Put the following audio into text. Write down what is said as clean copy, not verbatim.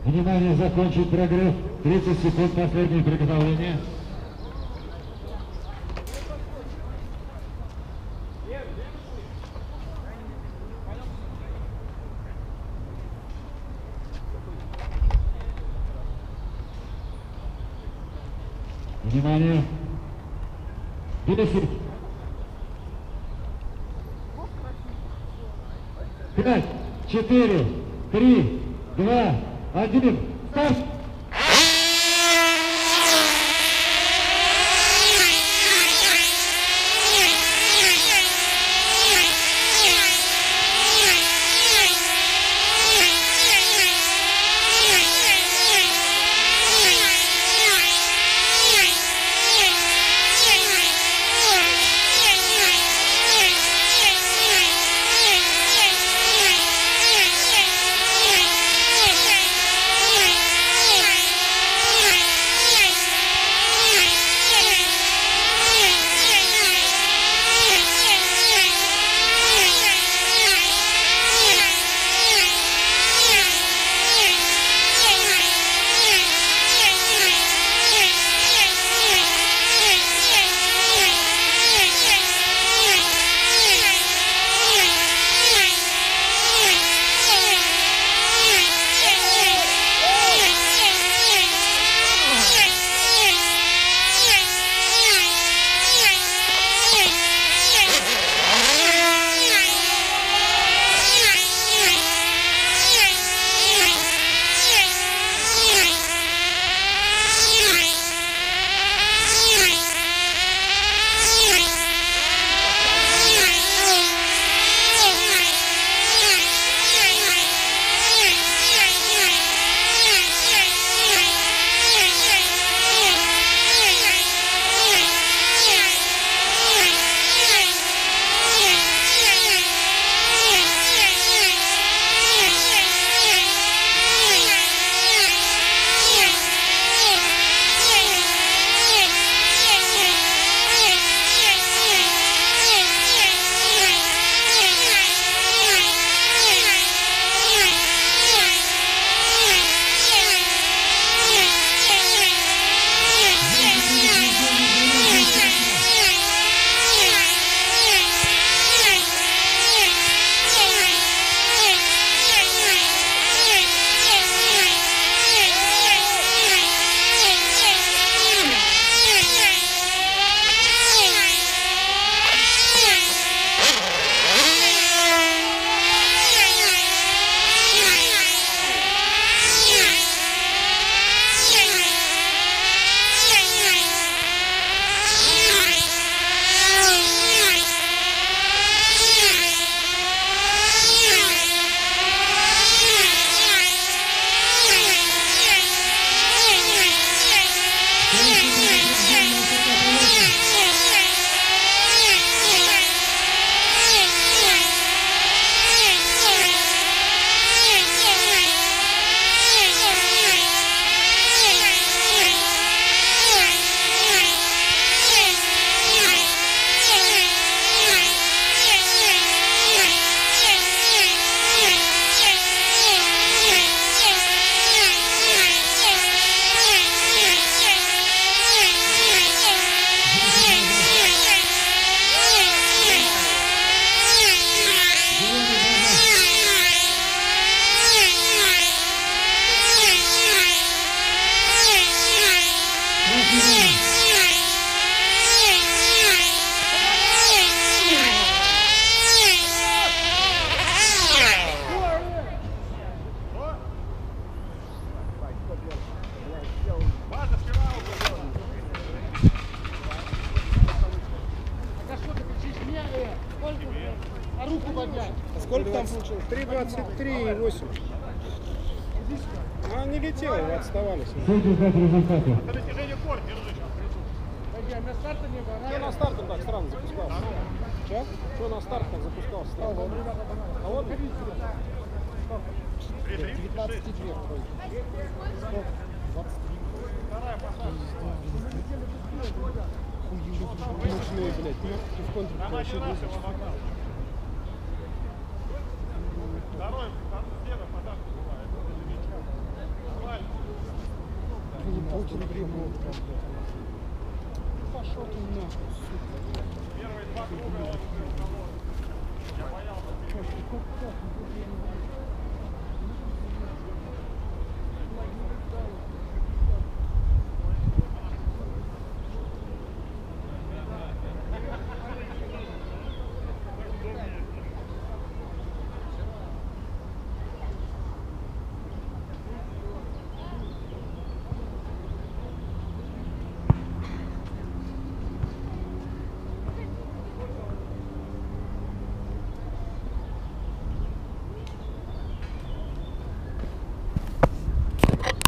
Внимание, закончить прогресс. 30 секунд, последнее приготовление. Внимание. 10. 5, 4, 3, 2, 1. Старт! Сколько там получилось? 3:23,8. Она не летела, вы отставали. Это достижение корт, держи. А на старте не было. Что на старте так странно запускался? Что на старте так запускался? А вот 19,2. Вторая посадка. Мощные, блядь. Ты в контур вообще вызвал. Второй, слева посадка была. Очень прибыл. Пошел ты нахуй, сука. Первые два круга он был. Я боялся.